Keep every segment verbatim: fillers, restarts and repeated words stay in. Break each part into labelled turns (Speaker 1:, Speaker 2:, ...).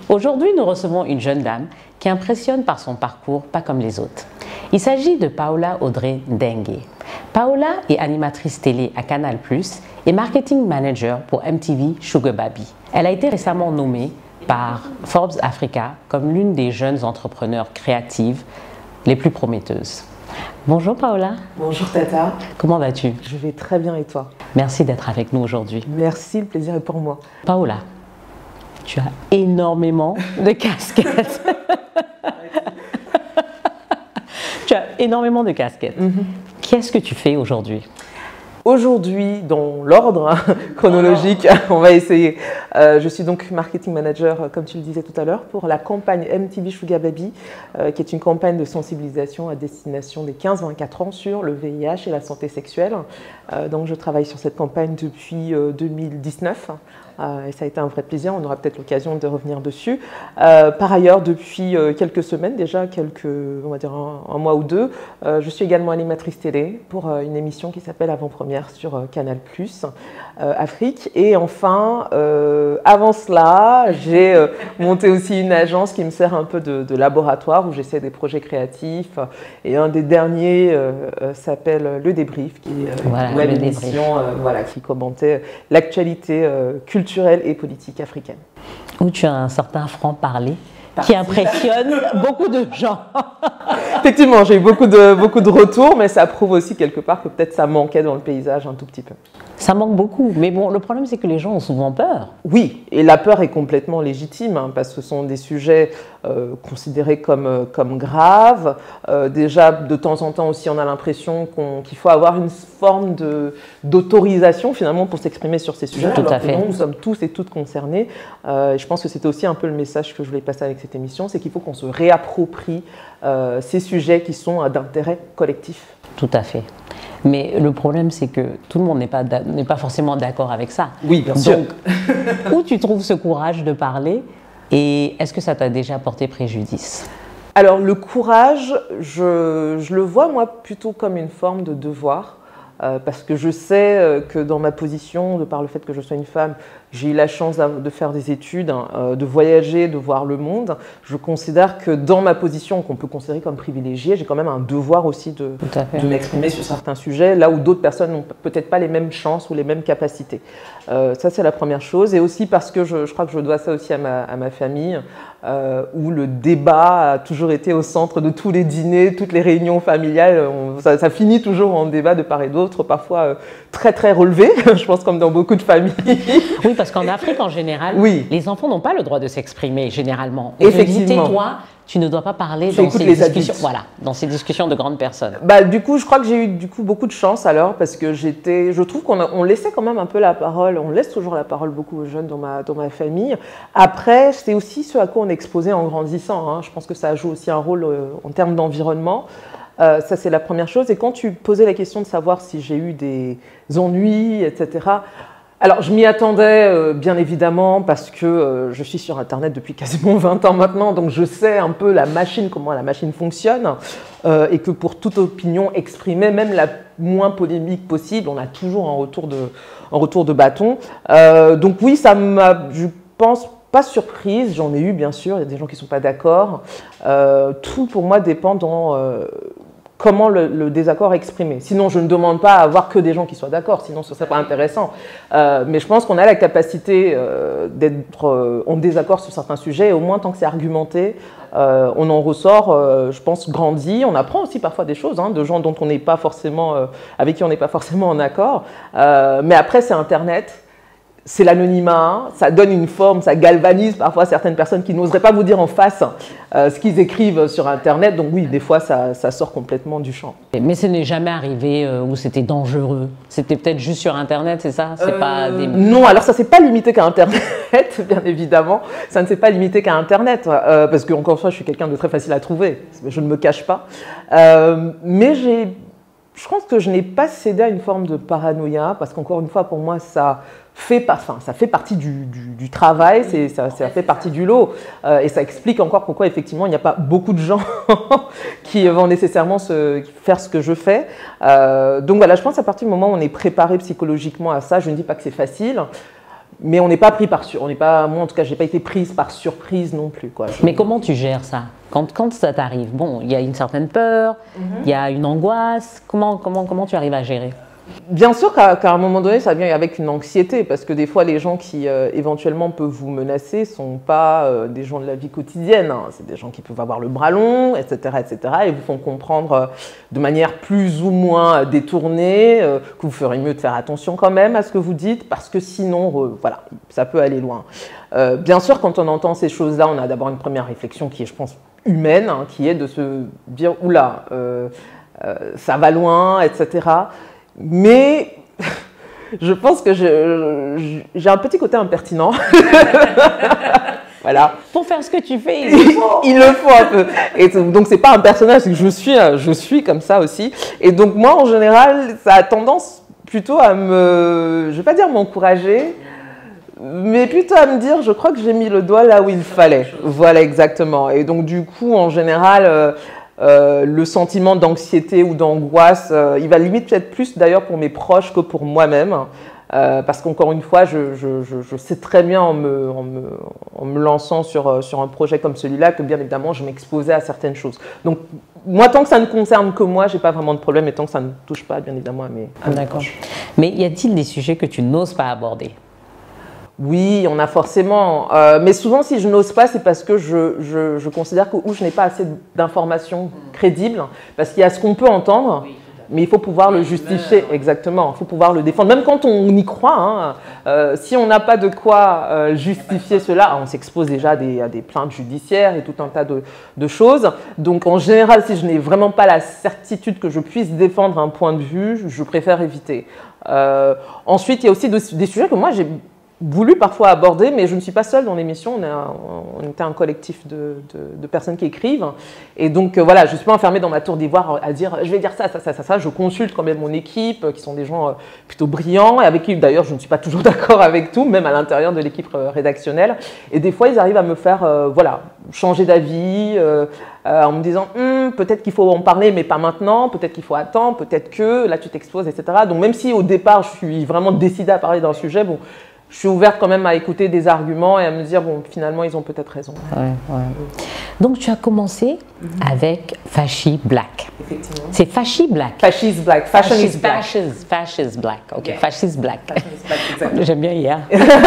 Speaker 1: Aujourd'hui, nous recevons une jeune dame qui impressionne par son parcours, pas comme les autres. Il s'agit de Paola Audrey Ndengue. Paola est animatrice télé à Canal plus, et marketing manager pour M T V Sugar Baby. Elle a été récemment nommée par Forbes Africa comme l'une des jeunes entrepreneurs créatives les plus prometteuses. Bonjour Paola.
Speaker 2: Bonjour Tata.
Speaker 1: Comment vas-tu?
Speaker 2: Je vais très bien et toi?
Speaker 1: Merci d'être avec nous aujourd'hui.
Speaker 2: Merci, le plaisir est pour moi.
Speaker 1: Paola, tu as énormément de casquettes. Tu as énormément de casquettes. Mm-hmm. Qu'est-ce que tu fais aujourd'hui?
Speaker 2: Aujourd'hui, dans l'ordre hein, chronologique, on va essayer. Euh, je suis donc marketing manager, comme tu le disais tout à l'heure, pour la campagne M T V Sugar Baby, euh, qui est une campagne de sensibilisation à destination des quinze à vingt-quatre ans sur le V I H et la santé sexuelle. Euh, donc je travaille sur cette campagne depuis euh, deux mille dix-neuf. Euh, et ça a été un vrai plaisir, on aura peut-être l'occasion de revenir dessus. Euh, par ailleurs, depuis euh, quelques semaines, déjà quelques, on va dire un, un mois ou deux, euh, je suis également animatrice télé pour euh, une émission qui s'appelle Avant-Première sur euh, Canal plus, euh, Afrique. Et enfin, euh, avant cela, j'ai euh, monté aussi une agence qui me sert un peu de, de laboratoire où j'essaie des projets créatifs. Et un des derniers euh, euh, s'appelle Le Débrief, qui est euh,
Speaker 1: voilà,
Speaker 2: une web émission euh, voilà, qui commentait l'actualité euh, culturelle culturelle et politique africaine.
Speaker 1: Où tu as un certain franc-parler qui impressionne beaucoup de gens.
Speaker 2: Effectivement, j'ai eu beaucoup de, beaucoup de retours, mais ça prouve aussi quelque part que peut-être ça manquait dans le paysage un tout petit peu.
Speaker 1: Ça manque beaucoup, mais bon, le problème c'est que les gens ont souvent peur.
Speaker 2: Oui, et la peur est complètement légitime, hein, parce que ce sont des sujets euh, considérés comme, comme graves. Euh, déjà, de temps en temps aussi, on a l'impression qu'on, qu'il faut avoir une forme de, d'autorisation finalement pour s'exprimer sur ces sujets.
Speaker 1: Tout
Speaker 2: alors
Speaker 1: à
Speaker 2: que
Speaker 1: fait.
Speaker 2: Non, nous sommes tous et toutes concernés. Euh, je pense que c'était aussi un peu le message que je voulais passer avec cette émission, c'est qu'il faut qu'on se réapproprie euh, ces sujets qui sont d'intérêt collectif.
Speaker 1: Tout à fait. Mais le problème, c'est que tout le monde n'est pas, n'est pas forcément d'accord avec ça.
Speaker 2: Oui, bien sûr.
Speaker 1: Donc, où tu trouves ce courage de parler et est-ce que ça t'a déjà porté préjudice?
Speaker 2: Alors, le courage, je, je le vois, moi, plutôt comme une forme de devoir. Euh, parce que je sais euh, que dans ma position, de par le fait que je sois une femme, j'ai eu la chance de faire des études, hein, euh, de voyager, de voir le monde. Je considère que dans ma position, qu'on peut considérer comme privilégiée, j'ai quand même un devoir aussi de, de m'exprimer sur certains sujets, là où d'autres personnes n'ont peut-être pas les mêmes chances ou les mêmes capacités. Euh, ça, c'est la première chose. Et aussi parce que je, je crois que je dois ça aussi à ma, à ma famille, euh, où le débat a toujours été au centre de tous les dîners, toutes les réunions familiales. On, ça, ça finit toujours en débat de part et d'autre, parfois euh, très très relevé, je pense comme dans beaucoup de familles.
Speaker 1: Oui, parce qu'en Afrique en général, oui. les enfants n'ont pas le droit de s'exprimer généralement. On
Speaker 2: Effectivement.
Speaker 1: Tais-toi, tu ne dois pas parler dans ces,
Speaker 2: les
Speaker 1: discussions, voilà, dans ces discussions de grandes personnes.
Speaker 2: Bah, du coup, je crois que j'ai eu du coup, beaucoup de chance alors, parce que j'étais, je trouve qu'on a, on laissait quand même un peu la parole, on laisse toujours la parole beaucoup aux jeunes dans ma, dans ma famille. Après, c'est aussi ce à quoi on est exposé en grandissant. Hein. Je pense que ça joue aussi un rôle euh, en termes d'environnement. Euh, ça, c'est la première chose. Et quand tu posais la question de savoir si j'ai eu des ennuis, et cetera, alors, je m'y attendais, euh, bien évidemment, parce que euh, je suis sur Internet depuis quasiment vingt ans maintenant, donc je sais un peu la machine, comment la machine fonctionne, euh, et que pour toute opinion exprimée, même la moins polémique possible, on a toujours un retour de, un retour de bâton. Euh, donc oui, ça m'a, je pense, pas surprise, j'en ai eu bien sûr, il y a des gens qui ne sont pas d'accord. Euh, tout pour moi dépend dans... Euh, comment le, le désaccord est exprimé. Sinon, je ne demande pas à avoir que des gens qui soient d'accord, sinon ce ne serait pas intéressant. Euh, mais je pense qu'on a la capacité euh, d'être euh, en désaccord sur certains sujets, et au moins tant que c'est argumenté, euh, on en ressort, euh, je pense, grandi. On apprend aussi parfois des choses, hein, de gens dont on n'est pas forcément, euh, avec qui on n'est pas forcément en accord. Euh, mais après, c'est Internet. C'est l'anonymat, ça donne une forme, ça galvanise parfois certaines personnes qui n'oseraient pas vous dire en face euh, ce qu'ils écrivent sur Internet. Donc oui, des fois, ça, ça sort complètement du champ.
Speaker 1: Mais ce n'est jamais arrivé euh, où c'était dangereux. C'était peut-être juste sur Internet, c'est ça? C'est
Speaker 2: euh,
Speaker 1: pas des...
Speaker 2: Non, alors ça ne s'est pas limité qu'à Internet, bien évidemment. Ça ne s'est pas limité qu'à Internet, euh, parce que, encore une fois, je suis quelqu'un de très facile à trouver. Je ne me cache pas. Euh, mais j'ai... Je pense que je n'ai pas cédé à une forme de paranoïa, parce qu'encore une fois, pour moi, ça fait, enfin, ça fait partie du, du, du travail, c'est, ça, ça fait partie du lot. Euh, et ça explique encore pourquoi, effectivement, il n'y a pas beaucoup de gens qui vont nécessairement se, faire ce que je fais. Euh, donc voilà, je pense qu'à partir du moment où on est préparé psychologiquement à ça, je ne dis pas que c'est facile, Mais on n'est pas pris par sur, on n'est pas, moi en tout cas, j'ai pas été prise par surprise non plus, quoi. Je...
Speaker 1: Mais comment tu gères ça quand, quand ça t'arrive? Bon, il y a une certaine peur, il mm-hmm. y a une angoisse. Comment, comment, comment tu arrives à gérer?
Speaker 2: Bien sûr qu'à, qu'à un moment donné, ça vient avec une anxiété, parce que des fois, les gens qui euh, éventuellement peuvent vous menacer ne sont pas euh, des gens de la vie quotidienne. Hein. C'est des gens qui peuvent avoir le bras long, et cetera, et cetera, et vous font comprendre euh, de manière plus ou moins détournée euh, que vous ferez mieux de faire attention quand même à ce que vous dites, parce que sinon, euh, voilà, ça peut aller loin. Euh, bien sûr, quand on entend ces choses-là, on a d'abord une première réflexion qui est, je pense, humaine, hein, qui est de se dire « oula, euh, euh, ça va loin, et cetera » Mais je pense que je, je, j'ai un petit côté impertinent. Voilà.
Speaker 1: Pour faire ce que tu fais, il le faut.
Speaker 2: Il le faut un peu. Et donc, c'est pas un personnage, c'est que je suis, je suis comme ça aussi. Et donc, moi, en général, ça a tendance plutôt à me, je vais pas dire m'encourager, mais plutôt à me dire, je crois que j'ai mis le doigt là où il fallait. Voilà, exactement. Et donc, du coup, en général, euh, Euh, le sentiment d'anxiété ou d'angoisse, euh, il va limite peut-être plus d'ailleurs pour mes proches que pour moi-même, euh, parce qu'encore une fois, je, je, je, je sais très bien en me, en me, en me lançant sur, sur un projet comme celui-là que bien évidemment je m'exposais à certaines choses. Donc moi, tant que ça ne concerne que moi, j'ai pas vraiment de problème, et tant que ça ne touche pas bien évidemment à mes, à mes
Speaker 1: D'accord.
Speaker 2: proches.
Speaker 1: Mais y a-t-il des sujets que tu n'oses pas aborder?
Speaker 2: Oui, on a forcément. Euh, mais souvent, si je n'ose pas, c'est parce que je, je, je considère que ou je n'ai pas assez d'informations crédibles, parce qu'il y a ce qu'on peut entendre, oui, mais il faut pouvoir le justifier. Exactement, il faut pouvoir le défendre. Même quand on y croit, hein, euh, si on n'a pas de quoi euh, justifier cela, on s'expose déjà à des, à des plaintes judiciaires et tout un tas de, de choses. Donc, en général, si je n'ai vraiment pas la certitude que je puisse défendre un point de vue, je préfère éviter. Euh, ensuite, il y a aussi de, des sujets que moi, j'ai voulu parfois aborder, mais je ne suis pas seule dans l'émission, on, on était un collectif de, de, de personnes qui écrivent, et donc euh, voilà, je ne suis pas enfermée dans ma tour d'ivoire à dire je vais dire ça, ça, ça, ça, ça, je consulte quand même mon équipe, qui sont des gens euh, plutôt brillants, et avec qui d'ailleurs je ne suis pas toujours d'accord avec tout, même à l'intérieur de l'équipe euh, rédactionnelle, et des fois ils arrivent à me faire euh, voilà, changer d'avis, euh, euh, en me disant hm, peut-être qu'il faut en parler, mais pas maintenant, peut-être qu'il faut attendre, peut-être que là tu t'exposes, et cetera. Donc même si au départ je suis vraiment décidée à parler d'un sujet, bon, je suis ouverte quand même à écouter des arguments et à me dire, bon, finalement, ils ont peut-être raison.
Speaker 1: Ouais, ouais. Donc, tu as commencé mm-hmm. avec Fashy Black.
Speaker 2: Effectivement.
Speaker 1: C'est Fashy Black.
Speaker 2: Fashi's Black. Fashion is Black.
Speaker 1: Fashi's, Fashi's Black. OK, yeah. Fashi's Black.
Speaker 2: Fashi's Black, exactement.
Speaker 1: J'aime bien hier.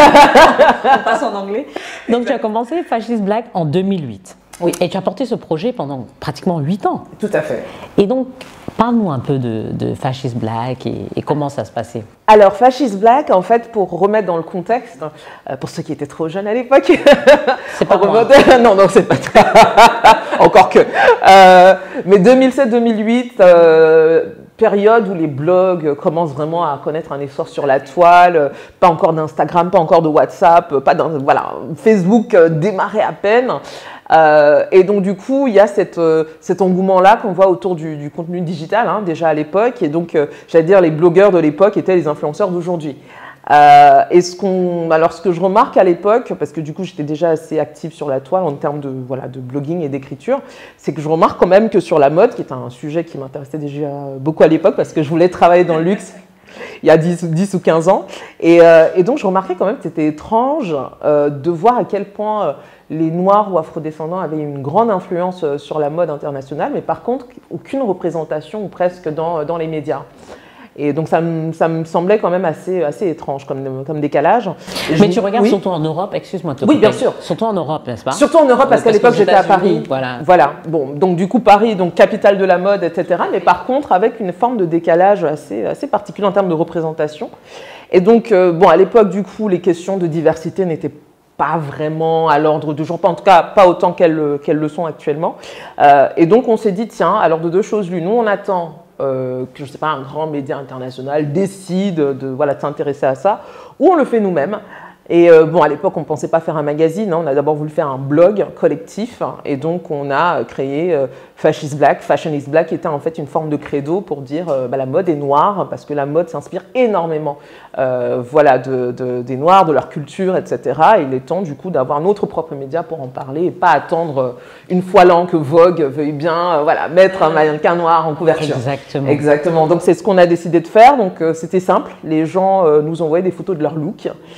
Speaker 1: On passe en anglais. Donc, tu as commencé Fashi's Black en deux mille huit.
Speaker 2: Oui.
Speaker 1: Et tu as porté ce projet pendant pratiquement huit ans.
Speaker 2: Tout à fait.
Speaker 1: Et donc, parle-nous un peu de, de Fashi's Black et, et comment ça se passait.
Speaker 2: Alors, Fashi's Black, en fait, pour remettre dans le contexte, euh, pour ceux qui étaient trop jeunes à l'époque,
Speaker 1: c'est pas moi.
Speaker 2: Non, non, c'est pas toi. Encore que. Euh, mais deux mille sept deux mille huit, euh, période où les blogs commencent vraiment à connaître un essor sur la toile, pas encore d'Instagram, pas encore de WhatsApp, pas d'un, voilà, Facebook euh, démarrait à peine. Euh, et donc du coup, il y a cette, euh, cet engouement-là qu'on voit autour du, du contenu digital, hein, déjà à l'époque. Et donc, euh, j'allais dire, les blogueurs de l'époque étaient les influenceurs d'aujourd'hui. Euh, et ce qu'on, alors ce que je remarque à l'époque, parce que du coup j'étais déjà assez active sur la toile en termes de, voilà, de blogging et d'écriture, c'est que je remarque quand même que sur la mode, qui est un sujet qui m'intéressait déjà beaucoup à l'époque, parce que je voulais travailler dans le luxe il y a dix ou quinze ans, et, euh, et donc je remarquais quand même que c'était étrange euh, de voir à quel point euh, les Noirs ou Afrodescendants avaient une grande influence euh, sur la mode internationale, mais par contre aucune représentation ou presque dans, dans les médias. Et donc ça me, ça me semblait quand même assez, assez étrange comme, comme décalage. Et
Speaker 1: Mais
Speaker 2: je,
Speaker 1: tu regardes
Speaker 2: oui.
Speaker 1: surtout en Europe, excuse-moi de te
Speaker 2: Oui,
Speaker 1: couper.
Speaker 2: bien sûr.
Speaker 1: Surtout en Europe, n'est-ce pas?
Speaker 2: Surtout en Europe, parce, parce qu'à l'époque j'étais à Paris.
Speaker 1: Voilà.
Speaker 2: Voilà. Bon, donc du coup Paris, donc capitale de la mode, et cetera. Mais par contre avec une forme de décalage assez, assez particulier en termes de représentation. Et donc, euh, bon, à l'époque du coup, les questions de diversité n'étaient pas vraiment à l'ordre du jour, pas en tout cas pas autant qu'elles qu'elles le sont actuellement. Euh, et donc on s'est dit, tiens, alors de deux choses l'une, nous on attend Euh, que je ne sais pas, un grand média international décide de, voilà, de s'intéresser à ça, ou on le fait nous-mêmes. Et euh, bon, à l'époque, on ne pensait pas faire un magazine, hein, on a d'abord voulu faire un blog collectif, hein, et donc on a créé euh, Fashi's Black. Fashion is Black était en fait une forme de credo pour dire euh, bah, la mode est noire, parce que la mode s'inspire énormément euh, voilà, de, de, des Noirs, de leur culture, et cetera. Et il est temps du coup d'avoir notre propre média pour en parler, et pas attendre euh, une fois l'an que Vogue veuille bien euh, voilà, mettre un mannequin noir en couverture.
Speaker 1: Exactement.
Speaker 2: Exactement. Donc c'est ce qu'on a décidé de faire, donc euh, c'était simple, les gens euh, nous envoyaient des photos de leur look.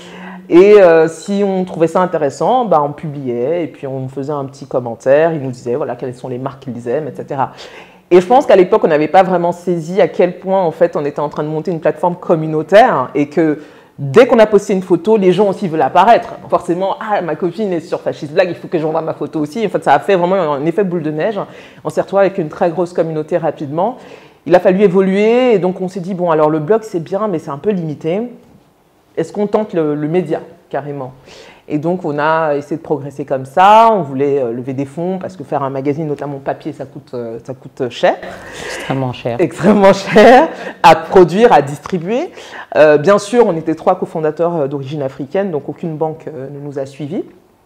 Speaker 2: Et euh, si on trouvait ça intéressant, bah, on publiait et puis on faisait un petit commentaire. Ils nous disaient voilà, quelles sont les marques qu'ils aiment, et cetera. Et je pense qu'à l'époque, on n'avait pas vraiment saisi à quel point en fait, on était en train de monter une plateforme communautaire et que dès qu'on a posté une photo, les gens aussi veulent apparaître. Forcément, ah, ma copine est sur Fascist Blague, il faut que j'envoie ma photo aussi. En fait, ça a fait vraiment un effet boule de neige. On s'est retrouvé avec une très grosse communauté rapidement. Il a fallu évoluer et donc on s'est dit, bon, alors le blog, c'est bien, mais c'est un peu limité. Est-ce qu'on tente le, le média, carrément? Et donc, on a essayé de progresser comme ça. On voulait euh, lever des fonds parce que faire un magazine, notamment papier, ça coûte, euh, ça coûte cher.
Speaker 1: Extrêmement cher.
Speaker 2: Extrêmement cher à produire, à distribuer. Euh, bien sûr, on était trois cofondateurs d'origine africaine, donc aucune banque euh, ne nous a suivis.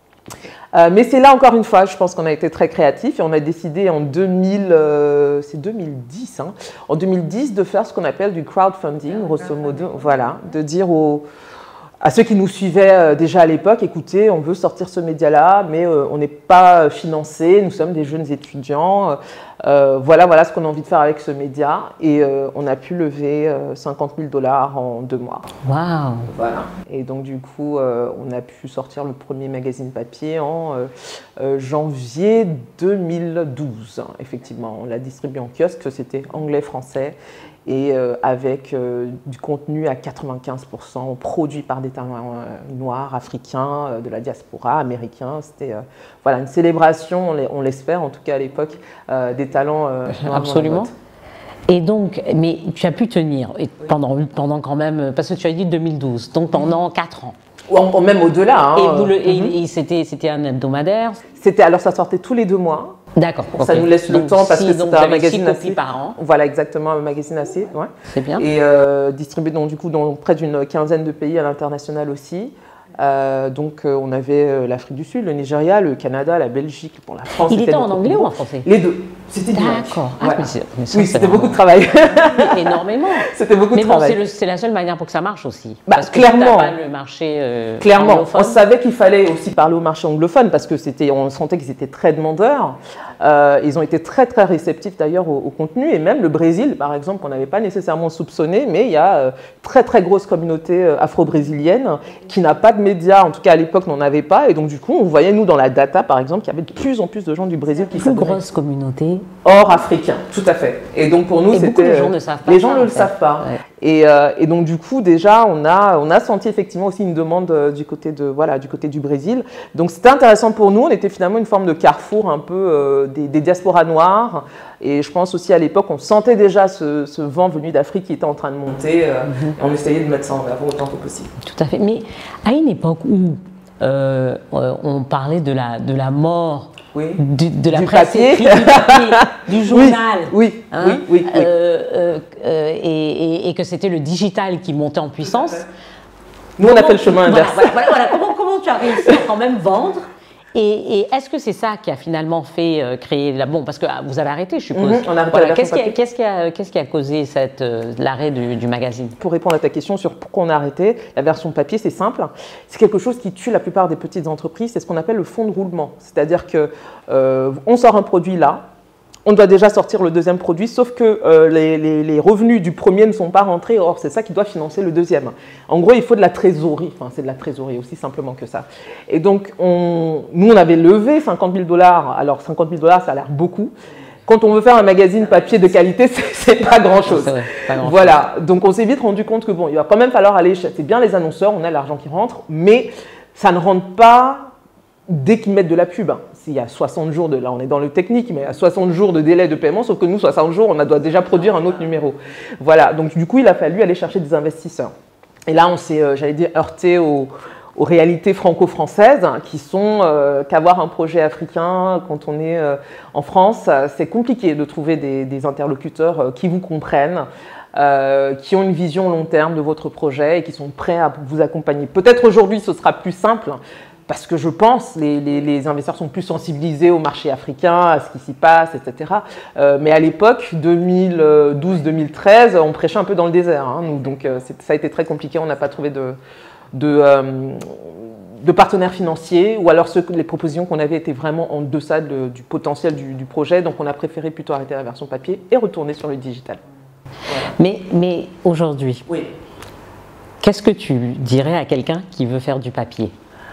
Speaker 2: Euh, mais c'est là, encore une fois, je pense qu'on a été très créatifs et on a décidé en deux mille, euh, c'est deux mille dix, hein, en deux mille dix de faire ce qu'on appelle du crowdfunding, grosso modo. Voilà, de dire aux... à ceux qui nous suivaient déjà à l'époque, écoutez, on veut sortir ce média-là, mais euh, on n'est pas financé, nous sommes des jeunes étudiants, euh, voilà, voilà ce qu'on a envie de faire avec ce média. Et euh, on a pu lever euh, cinquante mille dollars en deux mois.
Speaker 1: Waouh!
Speaker 2: Voilà. Et donc du coup, euh, on a pu sortir le premier magazine papier en euh, euh, janvier deux mille douze. Effectivement, on l'a distribué en kiosque, c'était anglais-français. Et euh, avec euh, du contenu à quatre-vingt-quinze pour cent produit par des talents euh, noirs, africains, euh, de la diaspora, américains. C'était euh, voilà, une célébration, on l'espère en tout cas à l'époque, euh, des talents euh, noirs.
Speaker 1: Absolument. Et donc, mais tu as pu tenir et pendant, pendant quand même, parce que tu as dit deux mille douze, donc pendant quatre ans.
Speaker 2: Ou même au-delà. Hein.
Speaker 1: Et, vous le, et, et c'était, c'était un hebdomadaire?
Speaker 2: C'était, alors ça sortait tous les deux mois.
Speaker 1: D'accord.
Speaker 2: Ça
Speaker 1: okay.
Speaker 2: nous laisse le
Speaker 1: donc,
Speaker 2: temps parce
Speaker 1: si,
Speaker 2: que c'est un magazine
Speaker 1: six copies par an.
Speaker 2: Voilà, exactement, un magazine assez. Ouais.
Speaker 1: C'est bien.
Speaker 2: Et euh, distribué donc, du coup, dans près d'une quinzaine de pays à l'international aussi. Euh, donc euh, on avait euh, l'Afrique du Sud, le Nigeria, le Canada, la Belgique, pour la France.
Speaker 1: Il était en anglais ou en français?
Speaker 2: Les deux. C'était bien.
Speaker 1: D'accord. Ah,
Speaker 2: ouais.
Speaker 1: Oui,
Speaker 2: c'était beaucoup de travail.
Speaker 1: Énormément.
Speaker 2: C'était beaucoup
Speaker 1: mais
Speaker 2: de
Speaker 1: bon,
Speaker 2: travail.
Speaker 1: Mais c'est la seule manière pour que ça marche aussi.
Speaker 2: Bah,
Speaker 1: parce que
Speaker 2: clairement.
Speaker 1: pas le marché euh,
Speaker 2: clairement.
Speaker 1: anglophone.
Speaker 2: On savait qu'il fallait aussi parler au marché anglophone parce que c'était, on sentait qu'ils étaient très demandeurs. Euh, ils ont été très très réceptifs d'ailleurs au, au contenu et même le Brésil, par exemple, qu'on n'avait pas nécessairement soupçonné, mais il y a euh, très très grosse communauté euh, afro-brésilienne qui n'a pas de médias, en tout cas à l'époque n'en avait pas, et donc du coup on voyait nous dans la data par exemple qu'il y avait de plus en plus de gens du Brésil qui
Speaker 1: s'abonnaient. Une grosse communauté.
Speaker 2: Hors africain, tout à fait. Et donc pour nous c'était.
Speaker 1: Les gens ne savent pas.
Speaker 2: Les gens
Speaker 1: ça,
Speaker 2: ne le
Speaker 1: fait.
Speaker 2: savent pas.
Speaker 1: Ouais.
Speaker 2: Et, euh, et donc du coup déjà on a on a senti effectivement aussi une demande euh, du côté de voilà du côté du Brésil. Donc c'était intéressant pour nous. On était finalement une forme de carrefour un peu euh, des, des diasporas noires. Et je pense aussi à l'époque on sentait déjà ce, ce vent venu d'Afrique qui était en train de monter. Euh, mm-hmm. On essayait de mettre ça en avant autant que possible.
Speaker 1: Tout à fait. Mais à une époque où euh, on parlait de la de la mort.
Speaker 2: Oui.
Speaker 1: Du, de la
Speaker 2: du
Speaker 1: presse
Speaker 2: papier.
Speaker 1: écrite, du papier, du journal,
Speaker 2: oui, oui,
Speaker 1: hein,
Speaker 2: oui, oui, oui.
Speaker 1: Euh, euh, et, et, et que c'était le digital qui montait en puissance.
Speaker 2: Nous, on a fait le chemin inverse.
Speaker 1: Voilà, voilà, voilà. Comment, comment tu as réussi à quand même vendre? Et, et est-ce que c'est ça qui a finalement fait euh, créer la bombe? Parce que ah, vous avez arrêté, je suppose.
Speaker 2: Mm-hmm, on a arrêté
Speaker 1: voilà.
Speaker 2: la
Speaker 1: Qu'est-ce,
Speaker 2: version
Speaker 1: qui a, qu'est-ce, qui a, qu'est-ce qui a causé cette, euh, l'arrêt du, du magazine?
Speaker 2: Pour répondre à ta question sur pourquoi on a arrêté, la version papier, c'est simple. C'est quelque chose qui tue la plupart des petites entreprises. C'est ce qu'on appelle le fonds de roulement. C'est-à-dire qu'on euh, sort un produit là, on doit déjà sortir le deuxième produit, sauf que euh, les, les, les revenus du premier ne sont pas rentrés, or c'est ça qui doit financer le deuxième. En gros, il faut de la trésorerie, enfin c'est de la trésorerie aussi simplement que ça. Et donc, on, nous on avait levé cinquante mille dollars, alors cinquante mille dollars ça a l'air beaucoup. Quand on veut faire un magazine papier de qualité, c'est pas grand-chose. Grand voilà, donc on s'est vite rendu compte que bon, il va quand même falloir aller, c'est bien les annonceurs, on a l'argent qui rentre, mais ça ne rentre pas dès qu'ils mettent de la pub. S'il y a soixante jours, de, là on est dans le technique, mais il y a soixante jours de délai de paiement, sauf que nous, soixante jours, on doit déjà produire un autre numéro. Voilà, donc du coup, il a fallu aller chercher des investisseurs. Et là, on s'est, euh, j'allais dire, heurté aux, aux réalités franco-françaises, hein, qui sont euh, qu'avoir un projet africain quand on est euh, en France, c'est compliqué de trouver des, des interlocuteurs euh, qui vous comprennent, euh, qui ont une vision long terme de votre projet et qui sont prêts à vous accompagner. Peut-être aujourd'hui, ce sera plus simple, parce que je pense que les, les, les investisseurs sont plus sensibilisés au marché africain, à ce qui s'y passe, et cetera. Euh, mais à l'époque, deux mille douze deux mille treize, on prêchait un peu dans le désert. Hein, nous, donc euh, ça a été très compliqué, on n'a pas trouvé de, de, euh, de partenaires financiers, ou alors ceux, les propositions qu'on avait étaient vraiment en deçà de, du potentiel du, du projet. Donc on a préféré plutôt arrêter la version papier et retourner sur le digital.
Speaker 1: Voilà. Mais, mais aujourd'hui,
Speaker 2: oui.
Speaker 1: Qu'est-ce que tu dirais à quelqu'un qui veut faire du papier?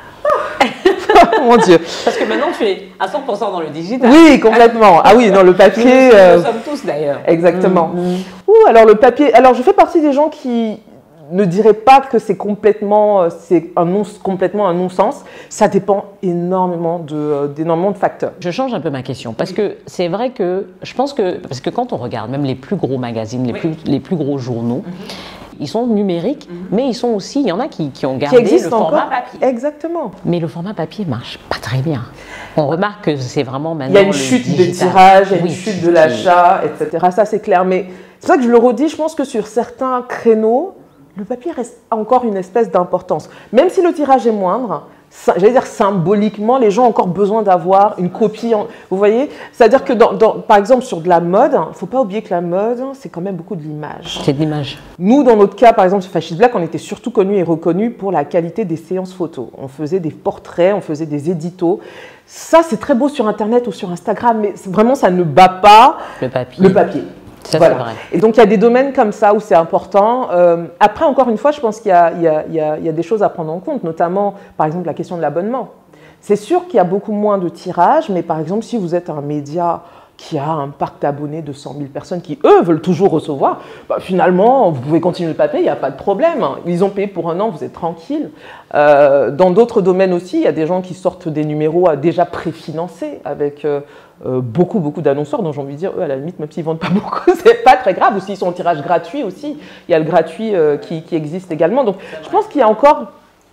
Speaker 2: Mon Dieu.
Speaker 1: Parce que maintenant, tu es à cent pour cent dans le digital.
Speaker 2: Oui, complètement. Ah oui, dans le papier.
Speaker 1: Nous,
Speaker 2: euh...
Speaker 1: nous sommes tous d'ailleurs.
Speaker 2: Exactement.
Speaker 1: Mmh.
Speaker 2: Ouh, alors le papier. Alors je fais partie des gens qui ne diraient pas que c'est complètement, c'est un non, complètement un non-sens. Ça dépend énormément de, d'énormément de facteurs.
Speaker 1: Je change un peu ma question parce que c'est vrai que je pense que parce que quand on regarde même les plus gros magazines, les, oui. plus, les plus gros journaux. Mm-hmm. Ils sont numériques, mm-hmm. mais ils sont aussi, il y en a qui, qui ont gardé
Speaker 2: qui
Speaker 1: le format
Speaker 2: encore.
Speaker 1: papier.
Speaker 2: Exactement.
Speaker 1: Mais le format papier marche pas très bien. On remarque que c'est vraiment maintenant.
Speaker 2: Il y a une chute des tirages, il y a une oui, chute de l'achat, et cetera. Ça, c'est clair. Mais c'est vrai que je le redis, je pense que sur certains créneaux, le papier reste encore une espèce d'importance. Même si le tirage est moindre, j'allais dire symboliquement, les gens ont encore besoin d'avoir une copie. En... Vous voyez? C'est-à-dire que, dans, dans, par exemple, sur de la mode, il ne faut pas oublier que la mode, c'est quand même beaucoup de l'image.
Speaker 1: C'est de l'image.
Speaker 2: Nous, dans notre cas, par exemple, sur Fashion Black, on était surtout connus et reconnus pour la qualité des séances photos. On faisait des portraits, on faisait des éditos. Ça, c'est très beau sur Internet ou sur Instagram, mais vraiment, ça ne bat pas
Speaker 1: le papier.
Speaker 2: Le papier.
Speaker 1: Ça,
Speaker 2: voilà.
Speaker 1: C'est vrai.
Speaker 2: Et donc, il y a des domaines comme ça où c'est important. Euh, après, encore une fois, je pense qu'il y a, il y a, il y a, il y a des choses à prendre en compte, notamment, par exemple, la question de l'abonnement. C'est sûr qu'il y a beaucoup moins de tirages, mais par exemple, si vous êtes un média qui a un parc d'abonnés de cent mille personnes qui, eux, veulent toujours recevoir, bah, finalement, vous pouvez continuer de pas payer, il n'y a pas de problème. Ils ont payé pour un an, vous êtes tranquille. Euh, dans d'autres domaines aussi, il y a des gens qui sortent des numéros déjà préfinancés avec euh, euh, beaucoup, beaucoup d'annonceurs, dont j'ai envie de dire, eux, à la limite, même s'ils ne vendent pas beaucoup, c'est pas très grave. Ou s'ils sont en tirage gratuit aussi, il y a le gratuit euh, qui, qui existe également. Donc, je pense qu'il y a encore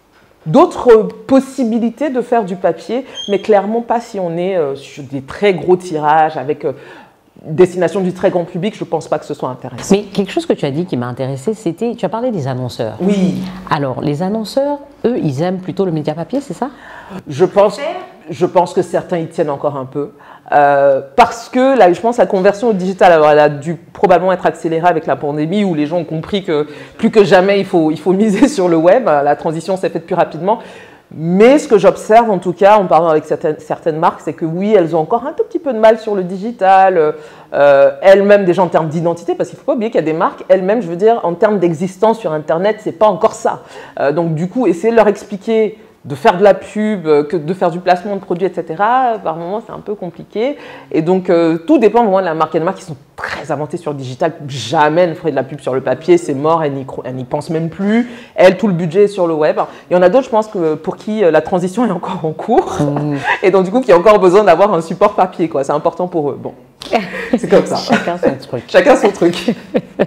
Speaker 2: d'autres possibilités de faire du papier, mais clairement pas si on est euh, sur des très gros tirages avec euh, destination du très grand public. Je ne pense pas que ce soit intéressant.
Speaker 1: Mais quelque chose que tu as dit qui m'a intéressé, c'était, tu as parlé des annonceurs.
Speaker 2: Oui.
Speaker 1: Alors, les annonceurs, eux, ils aiment plutôt le média papier, c'est ça?
Speaker 2: Je pense, je pense que certains y tiennent encore un peu. Euh, parce que là, je pense la conversion au digital, alors elle a dû probablement être accélérée avec la pandémie où les gens ont compris que plus que jamais il faut, il faut miser sur le web. La transition s'est faite plus rapidement. Mais ce que j'observe en tout cas en parlant avec certaines, certaines marques, c'est que oui, elles ont encore un tout petit peu de mal sur le digital, euh, elles-mêmes déjà en termes d'identité, parce qu'il ne faut pas oublier qu'il y a des marques, elles-mêmes, je veux dire, en termes d'existence sur Internet, ce n'est pas encore ça. Euh, donc du coup, essayer de leur expliquer de faire de la pub, que de faire du placement de produits, et cetera, par moments, c'est un peu compliqué. Et donc, euh, tout dépend vraiment de la marque. Il y a des marques qui sont très avancées sur le digital. Jamais elles ne feraient de la pub sur le papier, c'est mort, elles n'y pensent même plus. Elles, tout le budget est sur le web. Il y en a d'autres, je pense, que pour qui la transition est encore en cours. Mmh. Et donc, du coup, qui ont encore besoin d'avoir un support papier, quoi. C'est important pour eux. Bon, c'est comme ça.
Speaker 1: Chacun son truc.
Speaker 2: Chacun son truc.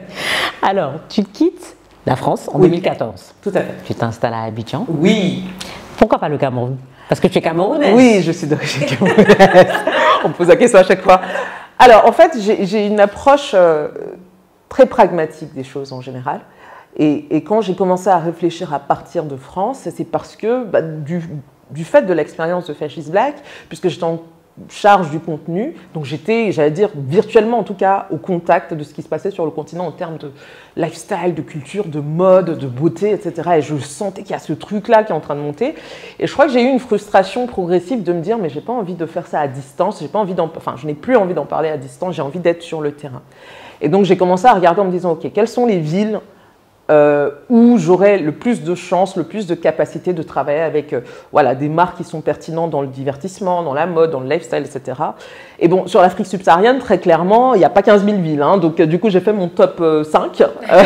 Speaker 1: Alors, tu quittes la France en
Speaker 2: oui.
Speaker 1: deux mille quatorze.
Speaker 2: Tout à fait.
Speaker 1: Tu t'installes à Abidjan.
Speaker 2: Oui.
Speaker 1: Pourquoi pas le Cameroun? Parce que tu es camerounaise.
Speaker 2: Oui, je suis d'origine camerounaise. On me pose la question à chaque fois. Alors, en fait, j'ai une approche euh, très pragmatique des choses en général. Et, et quand j'ai commencé à réfléchir à partir de France, c'est parce que bah, du, du fait de l'expérience de Fashion Black, puisque j'étais en charge du contenu, donc j'étais, j'allais dire virtuellement en tout cas, au contact de ce qui se passait sur le continent en termes de lifestyle, de culture, de mode, de beauté, et cetera. Et je sentais qu'il y a ce truc-là qui est en train de monter. Et je crois que j'ai eu une frustration progressive de me dire, mais j'ai pas envie de faire ça à distance, j'ai pas envie d'en, enfin, je n'ai plus envie d'en parler à distance, j'ai envie d'être sur le terrain. Et donc j'ai commencé à regarder en me disant, ok, quelles sont les villes Euh, où j'aurais le plus de chance, le plus de capacité de travailler avec euh, voilà, des marques qui sont pertinentes dans le divertissement, dans la mode, dans le lifestyle, et cetera. Et bon, sur l'Afrique subsaharienne, très clairement, il n'y a pas quinze mille villes. Hein, donc, euh, du coup, j'ai fait mon top euh, cinq euh,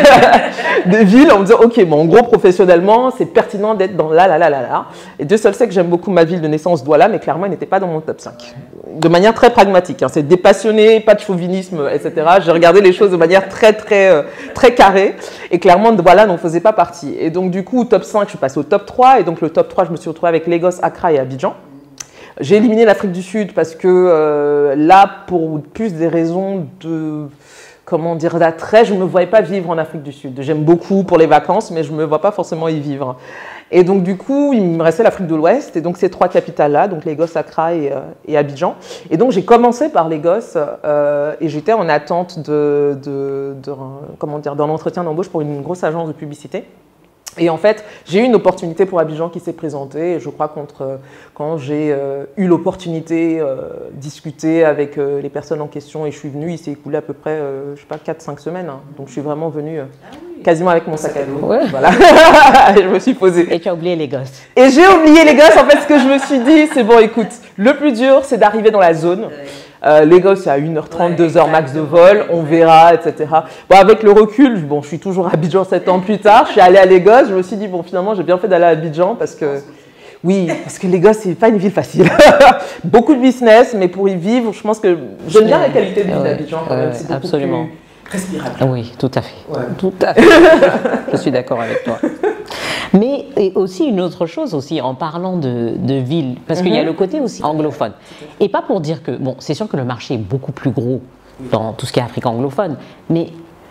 Speaker 2: des villes en me disant, OK, bon, en gros, professionnellement, c'est pertinent d'être dans là, là, là, là, là. Et Dieu seul sait que j'aime beaucoup ma ville de naissance, Douala, mais clairement, elle n'était pas dans mon top cinq. De manière très pragmatique. Hein, c'est dépassionné, pas de chauvinisme, et cetera. J'ai regardé les choses de manière très, très, euh, très carrée. Et clairement, voilà, n'en faisait pas partie. Et donc, du coup, top cinq, je suis passée au top trois. Et donc, le top trois, je me suis retrouvée avec Lagos, Accra et Abidjan. J'ai éliminé l'Afrique du Sud parce que euh, là, pour plus des raisons de, comment dire, d'attrait, je ne me voyais pas vivre en Afrique du Sud. J'aime beaucoup pour les vacances, mais je ne me vois pas forcément y vivre. Et donc, du coup, il me restait l'Afrique de l'Ouest, et donc ces trois capitales-là, donc Lagos, Accra et, euh, et Abidjan. Et donc, j'ai commencé par Lagos, euh, et j'étais en attente de, de, de, comment dire, d'un entretien d'embauche pour une grosse agence de publicité. Et en fait, j'ai eu une opportunité pour Abidjan qui s'est présentée. Et je crois qu'entre quand j'ai euh, eu l'opportunité de euh, discuter avec euh, les personnes en question et je suis venue, il s'est écoulé à peu près, euh, je sais pas, quatre cinq semaines. Hein. Donc je suis vraiment venue euh, quasiment avec mon sac à dos.
Speaker 1: Ouais.
Speaker 2: Voilà. Je me suis posée.
Speaker 1: Et tu as oublié les gosses.
Speaker 2: Et j'ai oublié les gosses. En fait, ce que je me suis dit, c'est bon, écoute, le plus dur, c'est d'arriver dans la zone. Euh, les gosses, c'est à une heure trente, ouais, deux heures max de vol, on verra, et cetera. Bon, avec le recul, bon, je suis toujours à Abidjan sept ans plus tard, je suis allée à Lagos, je me suis dit, bon, finalement, j'ai bien fait d'aller à Abidjan parce que, oui, parce que Lagos, c'est pas une ville facile. Beaucoup de business, mais pour y vivre, je pense que j'aime bien la qualité de vie d'Abidjan quand même, c'est beaucoup
Speaker 1: absolument.
Speaker 2: plus respirable.
Speaker 1: Oui, tout à fait. Ouais. Tout à fait. Je suis d'accord avec toi. Mais et aussi une autre chose aussi en parlant de, de ville, parce qu'il mm-hmm. y a le côté aussi anglophone. Et pas pour dire que, bon, c'est sûr que le marché est beaucoup plus gros dans tout ce qui est Afrique anglophone, mais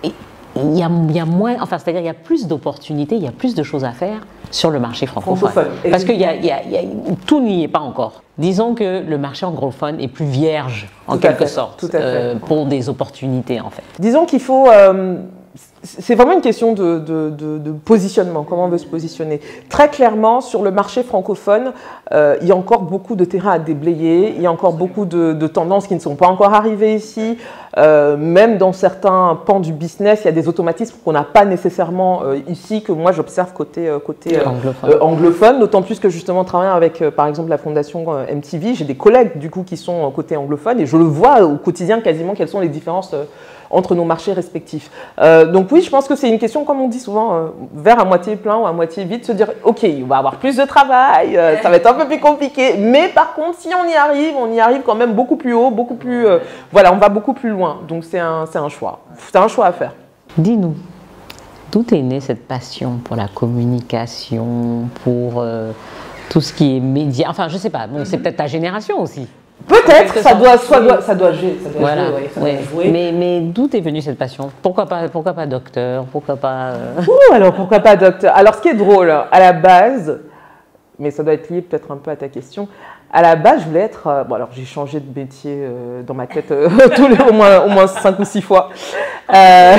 Speaker 1: il y a, il y a moins, enfin c'est-à-dire il y a plus d'opportunités, il y a plus de choses à faire sur le marché francophone. francophone. Parce que y a, y a, y a, tout n'y est pas encore. Disons que le marché anglophone est plus vierge en
Speaker 2: tout
Speaker 1: quelque
Speaker 2: fait,
Speaker 1: sorte
Speaker 2: tout à fait.
Speaker 1: Euh, pour des opportunités en fait.
Speaker 2: Disons qu'il faut... Euh... C'est vraiment une question de, de, de, de positionnement, comment on veut se positionner. Très clairement, sur le marché francophone, euh, il y a encore beaucoup de terrain à déblayer, il y a encore beaucoup de, de tendances qui ne sont pas encore arrivées ici. Euh, même dans certains pans du business, il y a des automatismes qu'on n'a pas nécessairement euh, ici, que moi j'observe côté, euh, côté euh, anglophone. Euh, anglophone, d'autant plus que justement, travaillant avec, euh, par exemple, la fondation euh, M T V, j'ai des collègues du coup qui sont côté anglophone et je le vois au quotidien quasiment quelles sont les différences euh, entre nos marchés respectifs. Euh, donc oui, je pense que c'est une question, comme on dit souvent, euh, verre à moitié plein ou à moitié vide, se dire, ok, on va avoir plus de travail, euh, ça va être un peu plus compliqué, mais par contre, si on y arrive, on y arrive quand même beaucoup plus haut, beaucoup plus, euh, voilà, on va beaucoup plus loin. Donc c'est un, c'est un choix, c'est un choix à faire.
Speaker 1: Dis-nous, d'où est née cette passion pour la communication, pour euh, tout ce qui est médias, enfin je sais pas, bon, c'est peut-être ta génération aussi.
Speaker 2: Peut-être, ça doit, soit doit, ça doit jouer. Ça doit
Speaker 1: voilà.
Speaker 2: jouer, ouais, ça
Speaker 1: ouais.
Speaker 2: doit jouer.
Speaker 1: Mais, mais d'où est venue cette passion? Pourquoi pas, pourquoi pas docteur? Pourquoi pas euh...
Speaker 2: Ouh, alors pourquoi pas docteur? Alors ce qui est drôle, à la base, mais ça doit être lié peut-être un peu à ta question, à la base je voulais être, euh, bon alors j'ai changé de métier euh, dans ma tête euh, tous les, au moins, au moins cinq ou six fois. Euh,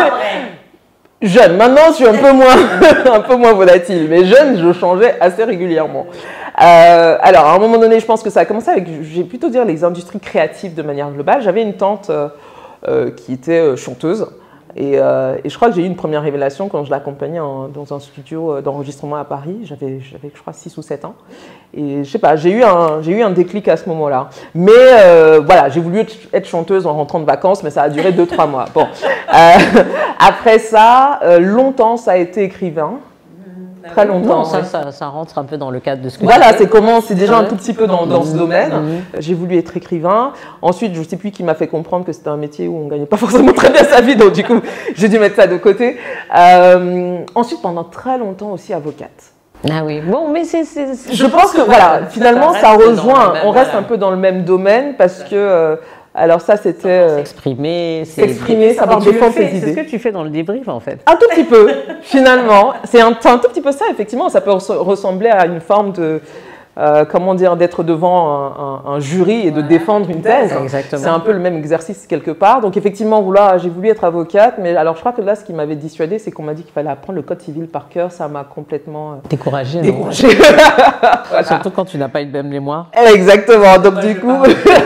Speaker 2: jeune, maintenant je suis un peu moins, un peu moins volatile, mais jeune je changeais assez régulièrement. Euh, alors, à un moment donné, je pense que ça a commencé avec, je vais plutôt dire, les industries créatives de manière globale. J'avais une tante euh, euh, qui était euh, chanteuse et, euh, et je crois que j'ai eu une première révélation quand je l'accompagnais dans un studio d'enregistrement à Paris. J'avais, j'avais, je crois, six ou sept ans. Et je sais pas, j'ai eu un, j'ai eu un déclic à ce moment-là. Mais euh, voilà, j'ai voulu être chanteuse en rentrant de vacances, mais ça a duré deux trois mois. Bon. Euh, après ça, euh, longtemps, ça a été écrivain. Très longtemps.
Speaker 1: Non, ça, ça, ça rentre un peu dans le cadre de ce que
Speaker 2: voilà, c'est comment, c'est déjà un tout petit peu dans, dans ce domaine. Mmh. J'ai voulu être écrivain. Ensuite, je ne sais plus qui m'a fait comprendre que c'était un métier où on ne gagnait pas forcément très bien sa vie, donc du coup, j'ai dû mettre ça de côté. Euh, ensuite, pendant très longtemps aussi, avocate.
Speaker 1: Ah oui, bon, mais c'est...
Speaker 2: Je pense que, voilà, finalement, ça, ça rejoint, on reste voilà. un peu dans le même domaine parce que... Euh, Alors ça, c'était... Euh,
Speaker 1: s'exprimer,
Speaker 2: s'exprimer, savoir défendre ses idées.
Speaker 1: C'est ce que tu fais dans le débrief, en fait.
Speaker 2: Un tout petit peu, finalement. C'est un, un tout petit peu ça, effectivement. Ça peut ressembler à une forme de... Euh, comment dire, d'être devant un, un, un jury et de défendre une thèse. C'est un peu le même exercice quelque part. Donc effectivement, voilà, j'ai voulu être avocate, mais alors je crois que là, ce qui m'avait dissuadée, c'est qu'on m'a dit qu'il fallait apprendre le code civil par cœur. Ça m'a complètement... Euh,
Speaker 1: découragée.
Speaker 2: Découragée.
Speaker 1: Voilà. Surtout quand tu n'as pas une même mémoire.
Speaker 2: Exactement. Donc du coup...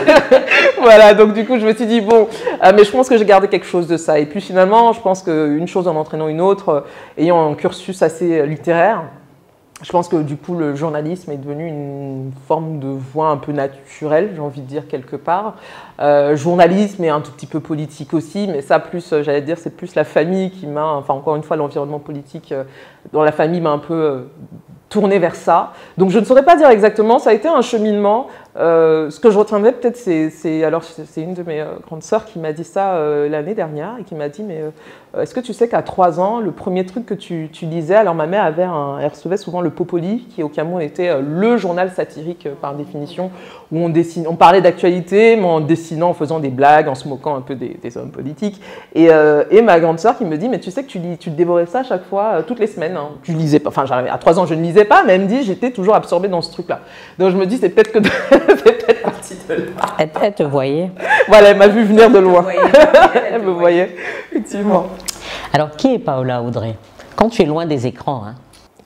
Speaker 2: Voilà, donc du coup, je me suis dit, bon, euh, mais je pense que j'ai gardé quelque chose de ça. Et puis finalement, je pense qu'une chose en entraînant une autre, euh, ayant un cursus assez littéraire, je pense que du coup, le journalisme est devenu une forme de voie un peu naturelle, j'ai envie de dire quelque part. Euh, journalisme et un tout petit peu politique aussi, mais ça, plus, euh, j'allais dire, c'est plus la famille qui m'a, enfin encore une fois, l'environnement politique euh, dans la famille m'a un peu euh, tourné vers ça. Donc je ne saurais pas dire exactement, ça a été un cheminement. Euh, ce que je retiendrai peut-être, c'est, alors c'est une de mes euh, grandes sœurs qui m'a dit ça euh, l'année dernière et qui m'a dit, mais euh, est-ce que tu sais qu'à trois ans, le premier truc que tu, tu lisais, alors ma mère avait un, elle recevait souvent le Popoli, qui au Cameroun était euh, le journal satirique euh, par définition, où on, dessine, on parlait d'actualité, mais en dessinant, en faisant des blagues, en se moquant un peu des, des hommes politiques. Et, euh, et ma grande sœur qui me dit, mais tu sais que tu, lis, tu dévorais ça à chaque fois, euh, toutes les semaines. Hein. Tu lisais pas, enfin à trois ans je ne lisais pas, mais elle me dit, j'étais toujours absorbée dans ce truc-là. Donc je me dis, c'est peut-être que... c'est peut-être partie de là.
Speaker 1: Elle, elle te voyait.
Speaker 2: Voilà, elle m'a vu venir de loin. Elle, elle me voyait, effectivement.
Speaker 1: Alors, qui est Paola Audrey? Quand tu es loin des écrans, hein,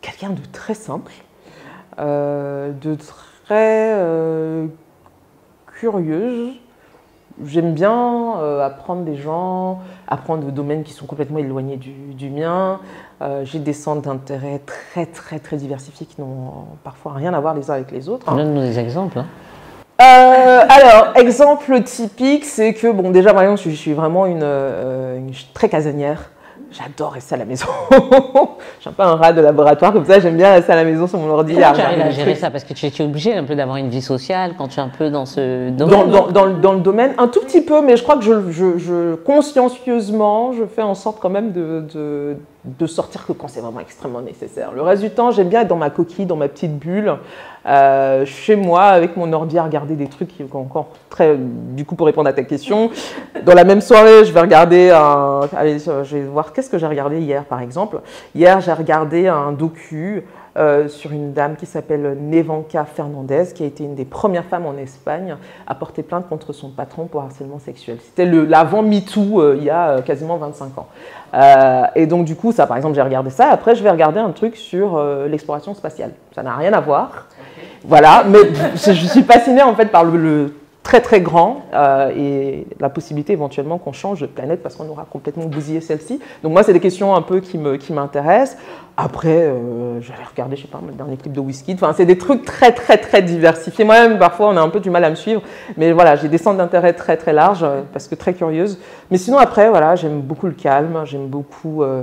Speaker 2: quelqu'un de très simple, euh, de très euh, curieuse. J'aime bien euh, apprendre des gens, apprendre de domaines qui sont complètement éloignés du, du mien. Euh, j'ai des centres d'intérêt très, très, très diversifiés qui n'ont parfois rien à voir les uns avec les autres.
Speaker 1: Donne-nous des exemples. Hein.
Speaker 2: Euh, alors, exemple typique, c'est que, bon, déjà, par exemple, je, je suis vraiment une, euh, une très casanière. J'adore rester à la maison. Je suis un peu un rat de laboratoire, comme ça, j'aime bien rester à la maison sur mon ordi.
Speaker 1: Comment tu arrives à gérer trucs. ça? Parce que tu es obligé un peu d'avoir une vie sociale quand tu es un peu dans ce domaine.
Speaker 2: Dans, dans, dans, dans le domaine, un tout petit peu, mais je crois que je, je, je consciencieusement, je fais en sorte quand même de, de, de sortir que quand c'est vraiment extrêmement nécessaire. Le reste du temps, j'aime bien être dans ma coquille, dans ma petite bulle, euh, chez moi, avec mon ordi à regarder des trucs qui encore très, du coup, pour répondre à ta question, dans la même soirée, je vais regarder un, allez, je vais voir qu'est-ce que j'ai regardé hier, par exemple. Hier, j'ai regardé un docu euh, sur une dame qui s'appelle Nevenka Fernandez, qui a été une des premières femmes en Espagne à porter plainte contre son patron pour harcèlement sexuel. C'était l'avant MeToo, euh, il y a euh, quasiment vingt-cinq ans. Euh, et donc, du coup, ça, par exemple, j'ai regardé ça. Après, je vais regarder un truc sur euh, l'exploration spatiale. Ça n'a rien à voir. Voilà, mais je, je suis fascinée, en fait, par le, le très, très grand euh, et la possibilité éventuellement qu'on change de planète parce qu'on aura complètement bousillé celle-ci. Donc, moi, c'est des questions un peu qui me, qui m'intéressent. Après, euh, j'allais regarder, je sais pas, le dernier clip de Wizkid. Enfin, c'est des trucs très, très, très diversifiés. Moi-même, parfois, on a un peu du mal à me suivre. Mais voilà, j'ai des centres d'intérêt très, très larges parce que très curieuse. Mais sinon, après, voilà, j'aime beaucoup le calme. J'aime beaucoup... Euh,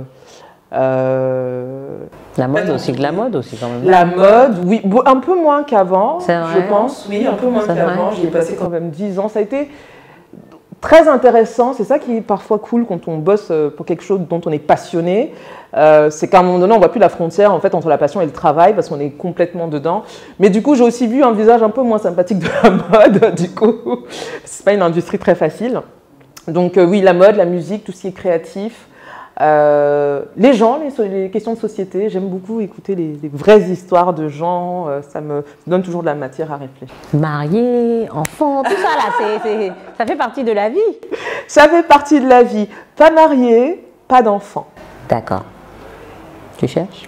Speaker 2: euh,
Speaker 1: la mode aussi, la mode aussi quand même.
Speaker 2: La mode, oui, un peu moins qu'avant, je pense. Oui, un peu moins
Speaker 1: C'est
Speaker 2: qu'avant.
Speaker 1: vrai.
Speaker 2: J'y ai passé quand même dix ans. Ça a été très intéressant. C'est ça qui est parfois cool quand on bosse pour quelque chose dont on est passionné. Euh, c'est qu'à un moment donné, on ne voit plus la frontière en fait, entre la passion et le travail parce qu'on est complètement dedans. Mais du coup, j'ai aussi vu un visage un peu moins sympathique de la mode. Du coup, c'est pas une industrie très facile. Donc euh, oui, la mode, la musique, tout ce qui est créatif. Euh, les gens, les, les questions de société, j'aime beaucoup écouter les, les vraies histoires de gens, euh, ça me donne toujours de la matière à réfléchir.
Speaker 1: Marié, enfant, tout ça là, c'est, c'est, ça fait partie de la vie.
Speaker 2: Ça fait partie de la vie. Pas marié, pas d'enfant.
Speaker 1: D'accord. Tu cherches?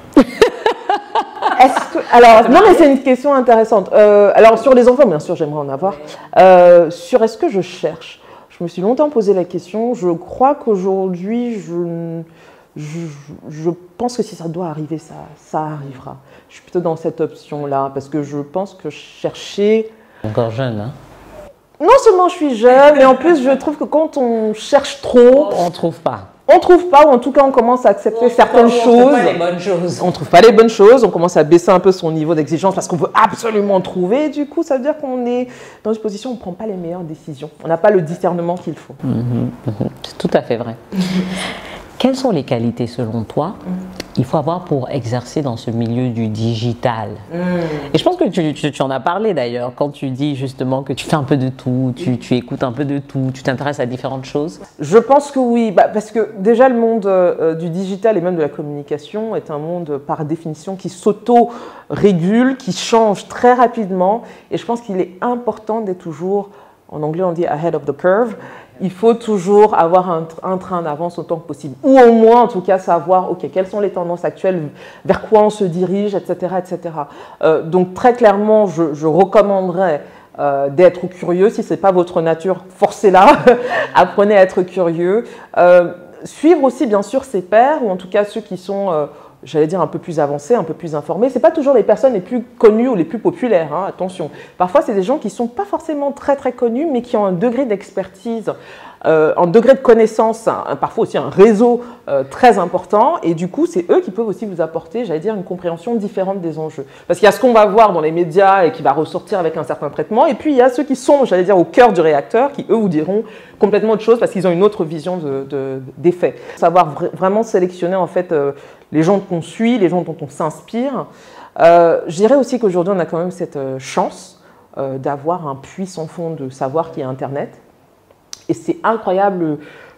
Speaker 2: Est-ce que, alors, non mais c'est une question intéressante. Euh, alors sur les enfants, bien sûr, j'aimerais en avoir. Euh, sur est-ce que je cherche? Je me suis longtemps posé la question. Je crois qu'aujourd'hui, je, je, je pense que si ça doit arriver, ça, ça arrivera. Je suis plutôt dans cette option-là parce que je pense que chercher...
Speaker 1: Encore jeune, hein?
Speaker 2: Non seulement je suis jeune, mais en plus, je trouve que quand on cherche trop...
Speaker 1: On ne trouve pas.
Speaker 2: On ne trouve pas, ou en tout cas, on commence à accepter on certaines choses. On ne trouve
Speaker 1: pas les bonnes choses.
Speaker 2: On ne trouve pas les bonnes choses, on commence à baisser un peu son niveau d'exigence parce qu'on veut absolument trouver. Du coup, ça veut dire qu'on est dans une position où on ne prend pas les meilleures décisions. On n'a pas le discernement qu'il faut.
Speaker 1: Mmh, mmh. C'est tout à fait vrai. Mmh. Quelles sont les qualités, selon toi, mmh. il faut avoir pour exercer dans ce milieu du digital? mmh. Et je pense que tu, tu, tu en as parlé d'ailleurs, quand tu dis justement que tu fais un peu de tout, tu, tu écoutes un peu de tout, tu t'intéresses à différentes choses.
Speaker 2: Je pense que oui, bah, parce que déjà le monde euh, du digital et même de la communication est un monde par définition qui s'auto-régule, qui change très rapidement. Et je pense qu'il est important d'être toujours, en anglais on dit ahead of the curve, il faut toujours avoir un, un train d'avance autant que possible. Ou au moins, en tout cas, savoir, OK, quelles sont les tendances actuelles, vers quoi on se dirige, et cetera et cetera. Euh, donc, très clairement, je, je recommanderais euh, d'être curieux. Si ce n'est pas votre nature, forcez-la. Apprenez à être curieux. Euh, suivre aussi, bien sûr, ses pairs, ou en tout cas ceux qui sont... Euh, j'allais dire un peu plus avancés, un peu plus informés. Ce n'est pas toujours les personnes les plus connues ou les plus populaires, hein, attention. Parfois, c'est des gens qui ne sont pas forcément très très connus, mais qui ont un degré d'expertise, euh, un degré de connaissance, un, parfois aussi un réseau euh, très important. Et du coup, c'est eux qui peuvent aussi vous apporter, j'allais dire, une compréhension différente des enjeux. Parce qu'il y a ce qu'on va voir dans les médias et qui va ressortir avec un certain traitement. Et puis, il y a ceux qui sont, j'allais dire, au cœur du réacteur, qui eux vous diront complètement autre chose parce qu'ils ont une autre vision de, de, des faits. Savoir vra vraiment sélectionner, en fait, euh, les gens qu'on suit, les gens dont on s'inspire. Euh, je dirais aussi qu'aujourd'hui, on a quand même cette euh, chance euh, d'avoir un puits sans fond de savoir qui est Internet. Et c'est incroyable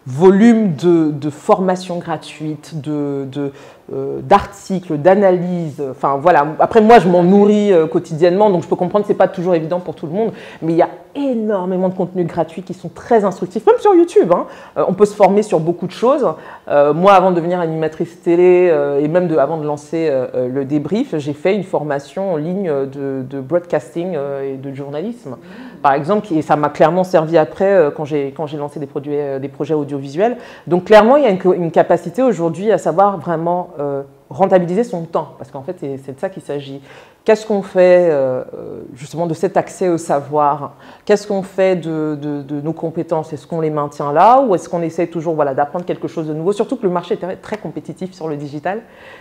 Speaker 2: volume de, de formation gratuite, de, de, euh, d'articles, d'analyses. Enfin voilà. Après moi, je m'en nourris euh, quotidiennement, donc je peux comprendre que c'est pas toujours évident pour tout le monde, mais il y a énormément de contenus gratuits qui sont très instructifs, même sur YouTube. Hein. Euh, on peut se former sur beaucoup de choses. Euh, moi, avant de devenir animatrice télé euh, et même de, avant de lancer euh, le débrief, j'ai fait une formation en ligne de, de broadcasting euh, et de journalisme, par exemple, et ça m'a clairement servi après euh, quand j'ai quand j'ai lancé des, produits, euh, des projets audiovisuels. Donc clairement, il y a une, une capacité aujourd'hui à savoir vraiment euh, rentabiliser son temps, parce qu'en fait, c'est, c'est de ça qu'il s'agit. Qu'est-ce qu'on fait euh, justement de cet accès au savoir? Qu'est-ce qu'on fait de, de, de nos compétences? Est-ce qu'on les maintient là ou est-ce qu'on essaie toujours voilà, d'apprendre quelque chose de nouveau? Surtout que le marché est très, très compétitif sur le digital.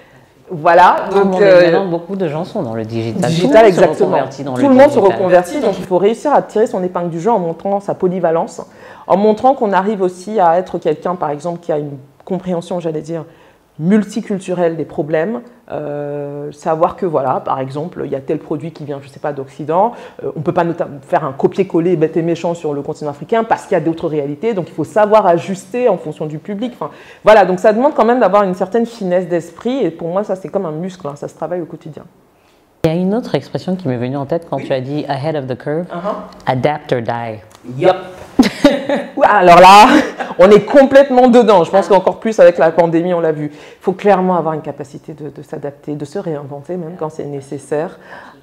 Speaker 2: Voilà.
Speaker 1: Donc,
Speaker 2: donc euh,
Speaker 1: beaucoup de gens sont dans le digital.
Speaker 2: Digital,
Speaker 1: Tout
Speaker 2: exactement.
Speaker 1: Dans
Speaker 2: Tout le, le monde se reconvertit, donc il faut réussir à tirer son épingle du jeu en montrant sa polyvalence, en montrant qu'on arrive aussi à être quelqu'un, par exemple, qui a une compréhension, j'allais dire, multiculturelle des problèmes, euh, savoir que voilà, par exemple, il y a tel produit qui vient, je ne sais pas, d'Occident, euh, on ne peut pas faire un copier-coller bête et méchant sur le continent africain parce qu'il y a d'autres réalités, donc il faut savoir ajuster en fonction du public. Enfin, voilà, donc ça demande quand même d'avoir une certaine finesse d'esprit, et pour moi, ça c'est comme un muscle, hein, ça se travaille au quotidien.
Speaker 1: Il y a une autre expression qui m'est venue en tête quand oui. tu as dit « ahead of the curve uh-huh. »,« adapt or die ».
Speaker 2: Yup. Alors là, on est complètement dedans. Je pense qu'encore plus avec la pandémie, on l'a vu. Il faut clairement avoir une capacité de, de s'adapter, de se réinventer même quand c'est nécessaire.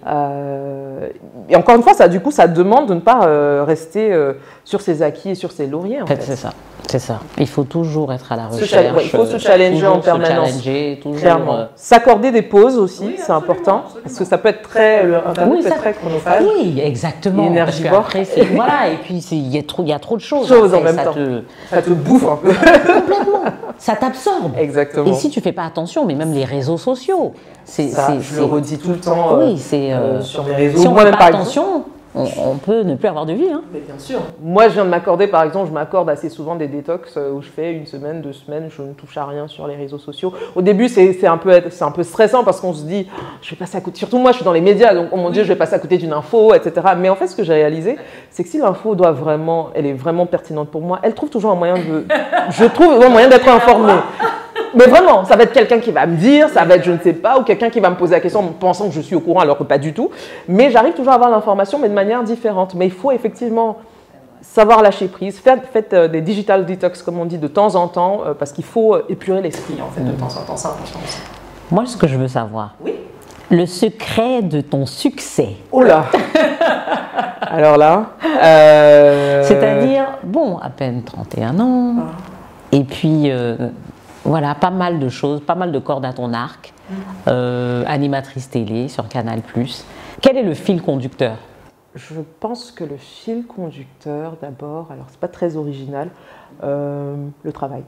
Speaker 2: Euh, et encore une fois, ça, du coup, ça demande de ne pas euh, rester euh, sur ses acquis et sur ses lauriers. En
Speaker 1: en fait,
Speaker 2: fait.
Speaker 1: C'est ça. C'est ça. Il faut toujours être à la recherche.
Speaker 2: Se ouais, il faut se challenger en permanence.
Speaker 1: Se challenger, toujours.
Speaker 2: Clairement. Euh... S'accorder des pauses aussi, oui, c'est important. Absolument. Parce que ça peut être très, le Internet
Speaker 1: oui,
Speaker 2: peut
Speaker 1: ça...
Speaker 2: être très chronophage.
Speaker 1: Oui, exactement.
Speaker 2: Énergivore.
Speaker 1: Après, voilà, et puis il y, y a trop de choses.
Speaker 2: Choses
Speaker 1: après,
Speaker 2: en même
Speaker 1: ça
Speaker 2: temps.
Speaker 1: Te...
Speaker 2: Ça te bouffe un peu.
Speaker 1: Complètement. Ça t'absorbe.
Speaker 2: Exactement.
Speaker 1: Et si tu ne fais pas attention, mais même les réseaux sociaux.
Speaker 2: C'est, ça, c'est, je c'est... le redis tout le temps
Speaker 1: oui, c'est, euh,
Speaker 2: euh, sur mes réseaux.
Speaker 1: Si on ne fait pas attention, on, on peut ne plus avoir de vie. Hein.
Speaker 2: Mais bien sûr. Moi, je viens de m'accorder, par exemple, je m'accorde assez souvent des détox où je fais une semaine, deux semaines, je ne touche à rien sur les réseaux sociaux. Au début, c'est, c'est, un, peu, c'est un peu stressant parce qu'on se dit, je vais passer à côté. Surtout moi, je suis dans les médias, donc oh mon Dieu, je vais passer à côté d'une info, et cetera. Mais en fait, ce que j'ai réalisé, c'est que si l'info doit vraiment, elle est vraiment pertinente pour moi, elle trouve toujours un moyen de, je trouve un moyen d'être informée. Mais vraiment, ça va être quelqu'un qui va me dire, ça va être je ne sais pas, ou quelqu'un qui va me poser la question en pensant que je suis au courant alors que pas du tout. Mais j'arrive toujours à avoir l'information, mais de manière différente. Mais il faut effectivement savoir lâcher prise. Faites, faites des digital detox, comme on dit, de temps en temps, parce qu'il faut épurer l'esprit, en fait, de temps en temps. C'est important aussi.
Speaker 1: Moi, ce que je veux savoir,
Speaker 2: oui.
Speaker 1: le secret de ton succès.
Speaker 2: Oh là. Alors là, euh...
Speaker 1: c'est-à-dire, bon, à peine trente et un ans, ah. et puis... Euh, Voilà, pas mal de choses, pas mal de cordes à ton arc, euh, animatrice télé sur Canal plus. Quel est le fil conducteur?
Speaker 2: Je pense que le fil conducteur, d'abord, alors c'est pas très original, euh, le travail.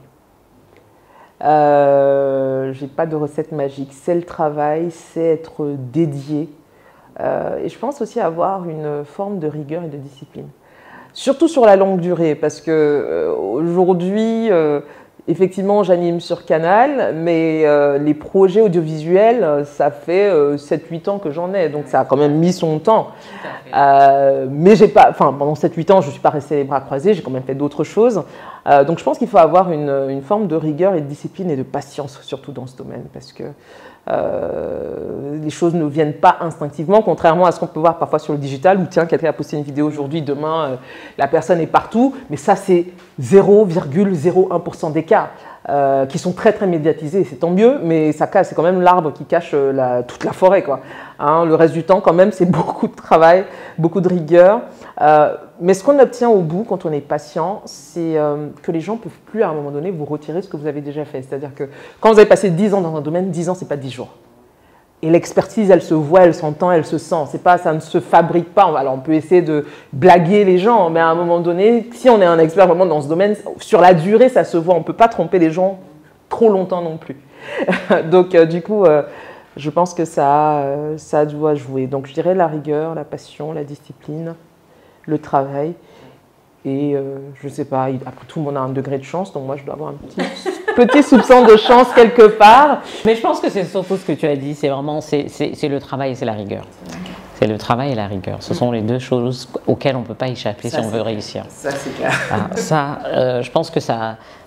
Speaker 2: Euh, j'ai pas de recette magique, c'est le travail, c'est être dédié. Euh, et je pense aussi avoir une forme de rigueur et de discipline. Surtout sur la longue durée, parce que euh, aujourd'hui... Euh, Effectivement, j'anime sur Canal, mais euh, les projets audiovisuels, ça fait euh, sept huit ans que j'en ai, donc ça a quand même mis son temps. Euh, mais j'ai pas, enfin, pendant sept huit ans, je ne suis pas restée les bras croisés, j'ai quand même fait d'autres choses. Euh, donc je pense qu'il faut avoir une, une forme de rigueur et de discipline et de patience, surtout dans ce domaine, parce que Euh, les choses ne viennent pas instinctivement, contrairement à ce qu'on peut voir parfois sur le digital, où tiens, quelqu'un a posté une vidéo aujourd'hui, demain, euh, la personne est partout, mais ça c'est zéro virgule zéro un pour cent des cas euh, qui sont très très médiatisés, c'est tant mieux, mais ça cache, c'est quand même l'arbre qui cache la, toute la forêt, quoi. Hein, le reste du temps, quand même, c'est beaucoup de travail, beaucoup de rigueur. Euh, mais ce qu'on obtient au bout, quand on est patient, c'est euh, que les gens ne peuvent plus, à un moment donné, vous retirer ce que vous avez déjà fait. C'est-à-dire que quand vous avez passé dix ans dans un domaine, dix ans, ce n'est pas dix jours. Et l'expertise, elle se voit, elle s'entend, elle se sent. C'est pas, ça ne se fabrique pas. Alors, on peut essayer de blaguer les gens, mais à un moment donné, si on est un expert vraiment dans ce domaine, sur la durée, ça se voit. On ne peut pas tromper les gens trop longtemps non plus. Donc, euh, du coup... Euh, je pense que ça, ça doit jouer. Donc je dirais la rigueur, la passion, la discipline, le travail. Et euh, je ne sais pas, après tout le monde a un degré de chance, donc moi je dois avoir un petit, petit soupçon de chance quelque part.
Speaker 1: Mais je pense que c'est surtout ce que tu as dit, c'est vraiment c'est, c'est, c'est le travail et c'est la rigueur. C'est le travail et la rigueur. Ce sont les deux choses auxquelles on ne peut pas échapper ça, si on veut réussir.
Speaker 2: Ça, c'est clair.
Speaker 1: Ah, ça, euh, je pense que ça...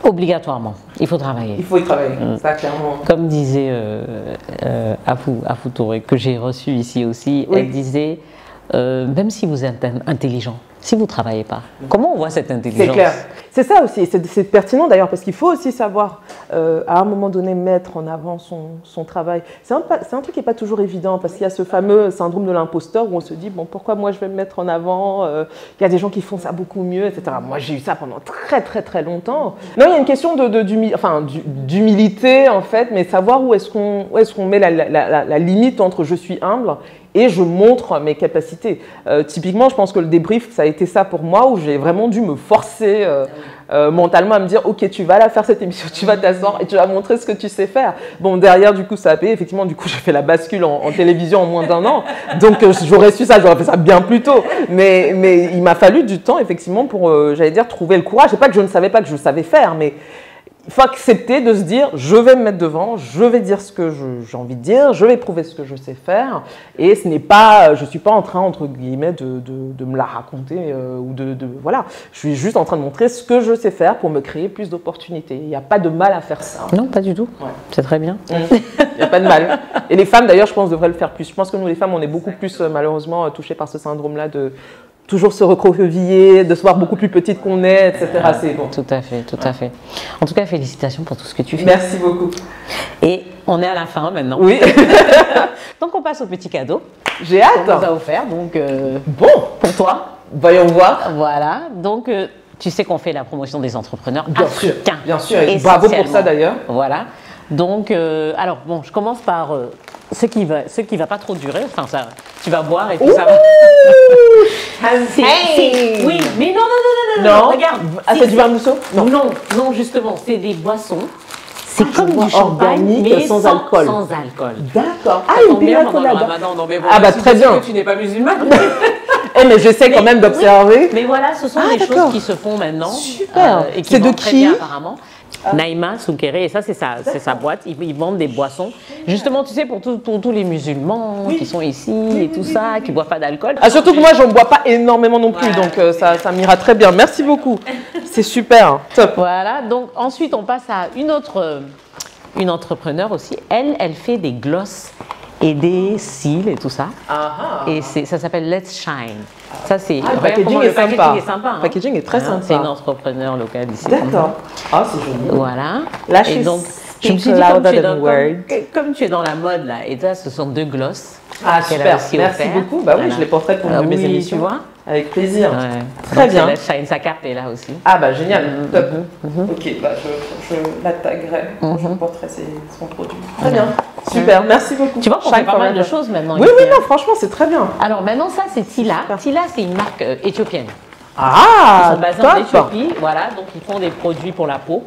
Speaker 1: Obligatoirement, il faut travailler.
Speaker 2: Il faut y travailler, mmh. ça clairement.
Speaker 1: Comme disait euh, euh, Afou, Afou Touré, que j'ai reçu ici aussi, oui. Elle disait, euh, même si vous êtes intelligent, si vous ne travaillez pas, comment on voit cette intelligence?
Speaker 2: C'est clair. C'est ça aussi, c'est pertinent d'ailleurs, parce qu'il faut aussi savoir, euh, à un moment donné, mettre en avant son, son travail. C'est un, un truc qui n'est pas toujours évident, parce qu'il y a ce fameux syndrome de l'imposteur où on se dit, bon, pourquoi moi je vais me mettre en avant? euh, Il y a des gens qui font ça beaucoup mieux, et cetera. Moi, j'ai eu ça pendant très, très, très longtemps. Non, il y a une question de, de, d'humilité, enfin, d'humilité, en fait, mais savoir où est-ce qu'on où est-ce qu'on met la, la, la, la limite entre je suis humble et je montre mes capacités. Euh, typiquement, je pense que le débrief, ça a été ça pour moi, où j'ai vraiment dû me forcer euh, euh, mentalement à me dire, ok, tu vas la faire cette émission, tu vas t'asseoir et tu vas montrer ce que tu sais faire. Bon, derrière, du coup, ça a payé. Effectivement, du coup, j'ai fait la bascule en, en télévision en moins d'un an. Donc, euh, j'aurais su ça, j'aurais fait ça bien plus tôt. Mais, mais il m'a fallu du temps, effectivement, pour, euh, j'allais dire, trouver le courage. C'est pas que je ne savais pas que je savais faire, mais il faut accepter de se dire, je vais me mettre devant, je vais dire ce que j'ai envie de dire, je vais prouver ce que je sais faire. Et ce n'est pas, je ne suis pas en train, entre guillemets, de, de, de me la raconter euh, ou de, de, voilà. Je suis juste en train de montrer ce que je sais faire pour me créer plus d'opportunités. Il n'y a pas de mal à faire ça.
Speaker 1: Non, pas du tout. Ouais. C'est très bien.
Speaker 2: Il n'y a pas de mal. Et les femmes, d'ailleurs, je pense, devraient le faire plus. Je pense que nous, les femmes, on est beaucoup plus, euh, malheureusement, touchées par ce syndrome-là de toujours se recroqueviller, de se voir beaucoup plus petite qu'on est, et cetera. C'est bon.
Speaker 1: Tout à fait, tout à fait. En tout cas, félicitations pour tout ce que tu fais.
Speaker 2: Merci beaucoup.
Speaker 1: Et on est à la fin maintenant.
Speaker 2: Oui.
Speaker 1: Donc, on passe au petit cadeau.
Speaker 2: J'ai hâte.
Speaker 1: On nous a offert, donc euh,
Speaker 2: bon,
Speaker 1: pour toi.
Speaker 2: Voyons voir.
Speaker 1: Voilà. Donc, euh, tu sais qu'on fait la promotion des entrepreneurs
Speaker 2: bien
Speaker 1: africains.
Speaker 2: Sûr, bien sûr. Et bravo pour ça d'ailleurs.
Speaker 1: Voilà. Donc, euh, alors bon, je commence par euh, ce qui va, ce qui va pas trop durer. Enfin, ça, tu vas boire et puis Ouh ça va.
Speaker 2: c'est, hey.
Speaker 1: Oui, mais non, non, non, non,
Speaker 2: non.
Speaker 1: non, regarde.
Speaker 2: Ah, c'est du vin mousseau?
Speaker 1: Non, non, non, justement, c'est des boissons. C'est ah, comme du champagne, mais
Speaker 2: sans,
Speaker 1: sans
Speaker 2: alcool.
Speaker 1: Sans alcool.
Speaker 2: D'accord. Ah, une pina colada.
Speaker 1: Non, mais bon,
Speaker 2: ah, bah très bien.
Speaker 1: Que tu n'es pas musulmane.
Speaker 2: Eh, mais j'essaie quand même d'observer.
Speaker 1: Oui, mais voilà, ce sont ah, des choses qui se font maintenant.
Speaker 2: Super.
Speaker 1: Euh, et qui
Speaker 2: c'est de
Speaker 1: très
Speaker 2: qui
Speaker 1: bien, apparemment. Ah. Naïma Soukéré, et ça c'est sa, sa boîte, ils, ils vendent des boissons. Justement, tu sais, pour, tout, pour tous les musulmans oui. qui sont ici oui, et tout oui, ça, oui, qui ne boivent pas d'alcool.
Speaker 2: Ah, surtout que moi, je ne bois pas énormément non plus, voilà. donc euh, ça, ça m'ira très bien. Merci beaucoup, c'est super, top.
Speaker 1: Voilà, donc ensuite on passe à une autre, une entrepreneur aussi. Elle, elle fait des glosses et des cils et tout ça.
Speaker 2: Ah,
Speaker 1: et ça s'appelle Let's Shine. Ça, c'est
Speaker 2: ah, le packaging est,
Speaker 1: le
Speaker 2: packaging
Speaker 1: sympa. est sympa.
Speaker 2: Le hein. packaging est très
Speaker 1: hein,
Speaker 2: sympa.
Speaker 1: C'est une entrepreneur locale ici.
Speaker 2: D'accord. Ah, c'est joli.
Speaker 1: Voilà.
Speaker 2: Là, et donc,
Speaker 1: je me suis dit, comme tu, dans, comme, comme tu es dans la mode, là, et ça, ce sont deux glosses.
Speaker 2: Ah, super. Merci offert. beaucoup. Bah oui, voilà. Je les porterai pour euh, mes
Speaker 1: oui,
Speaker 2: émissions.
Speaker 1: Tu vois.
Speaker 2: Avec plaisir.
Speaker 1: Ouais.
Speaker 2: Très
Speaker 1: donc,
Speaker 2: bien.
Speaker 1: La Shine, sa carte est là aussi.
Speaker 2: Ah bah génial, mmh, top.
Speaker 1: Mmh, mmh.
Speaker 2: Ok, bah je, je la taguerai, mmh. je porterai ses, son produit. Très mmh. bien, super, merci beaucoup.
Speaker 1: Tu vois qu'on fait pas mal de choses maintenant.
Speaker 2: Oui, oui, non, franchement, c'est très bien.
Speaker 1: Alors maintenant, ça, c'est Tila. Tila, c'est une marque euh, éthiopienne.
Speaker 2: Ah,
Speaker 1: ils sont basés en Éthiopie, voilà, donc ils font des produits pour la peau.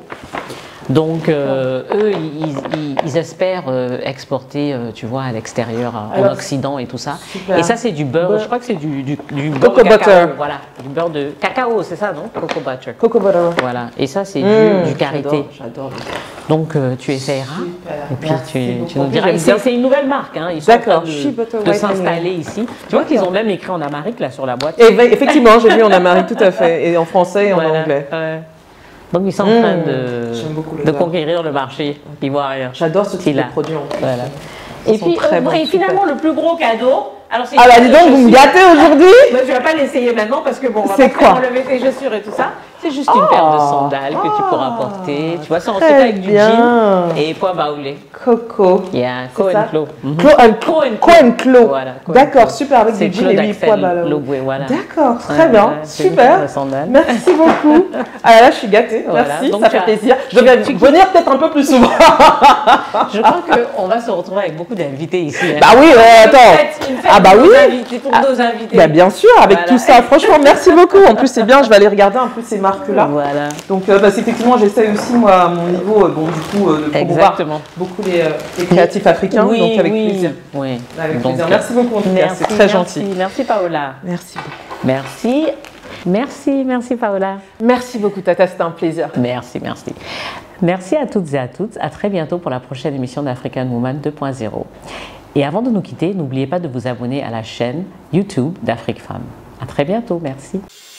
Speaker 1: Donc, euh, eux, ils, ils, ils espèrent euh, exporter, euh, tu vois, à l'extérieur, en Occident et tout ça. Super. Et ça, c'est du beurre, beurre. Je crois que c'est du, du, du beurre
Speaker 2: Coco
Speaker 1: de cacao.
Speaker 2: Butter.
Speaker 1: Voilà, du beurre de cacao, c'est ça, non? Coco butter.
Speaker 2: Coco butter.
Speaker 1: Voilà, et ça, c'est
Speaker 2: mmh,
Speaker 1: du, du karité.
Speaker 2: J'adore.
Speaker 1: Donc, euh, tu essaieras.
Speaker 2: Super.
Speaker 1: Et puis,
Speaker 2: Merci
Speaker 1: tu, tu nous diras. C'est une nouvelle marque, hein. Ils sont en train de, de s'installer ici. Tu vois qu'ils ont même écrit en amérique, là, sur la boîte.
Speaker 2: Et effectivement, j'ai vu en amérique, tout à fait. Et en français et en voilà. anglais.
Speaker 1: Ouais. Donc, ils sont en train mmh, de, de conquérir le marché ivoirien.
Speaker 2: J'adore ce type de produit en plus.
Speaker 1: Voilà. Et puis,
Speaker 2: très
Speaker 1: euh,
Speaker 2: bons,
Speaker 1: et finalement, super. Le plus gros cadeau. Alors,
Speaker 2: ah bah dis donc, vous me gâtez aujourd'hui.
Speaker 1: Je ne vais pas l'essayer maintenant parce que bon, on va
Speaker 2: pas
Speaker 1: quoi enlever tes chaussures et tout ça. C'est juste oh, une paire de sandales oh, que tu pourras porter. Tu vois, ça, on fait avec du jean et pois baoulé.
Speaker 2: Coco.
Speaker 1: Yeah, Co and Clo.
Speaker 2: Co and Clo. D'accord, super, avec du jean et huit pois baoulé.
Speaker 1: Voilà.
Speaker 2: D'accord, très bien, super. Merci beaucoup. Ah là, je suis gâtée. Merci, ça fait plaisir. Je vais venir peut-être un peu plus souvent.
Speaker 1: Je crois qu'on va se retrouver avec beaucoup d'invités ici.
Speaker 2: Bah oui, attends. Ah bah oui.
Speaker 1: Pour nos invités.
Speaker 2: Bah bien sûr, avec tout ça. Franchement, merci beaucoup. En plus, c'est bien. Je vais aller regarder un peu ces marques. Là.
Speaker 1: Voilà.
Speaker 2: Donc, euh, parce qu'effectivement, j'essaie aussi, moi, à mon niveau, euh, bon, du coup, euh, de promouvoir beaucoup les, euh, les créatifs africains.
Speaker 1: Oui,
Speaker 2: donc, avec
Speaker 1: oui.
Speaker 2: plaisir.
Speaker 1: Oui.
Speaker 2: Avec donc, plaisir. Merci beaucoup, en tout cas. C'est très
Speaker 1: merci,
Speaker 2: gentil.
Speaker 1: Merci, Paola.
Speaker 2: Merci beaucoup.
Speaker 1: Merci. Merci, merci, Paola.
Speaker 2: Merci beaucoup, Tata. C'était un plaisir.
Speaker 1: Merci, merci. Merci à toutes et à toutes. À très bientôt pour la prochaine émission d'African Woman deux point zéro. Et avant de nous quitter, n'oubliez pas de vous abonner à la chaîne YouTube d'Afrique Femme. À très bientôt. Merci.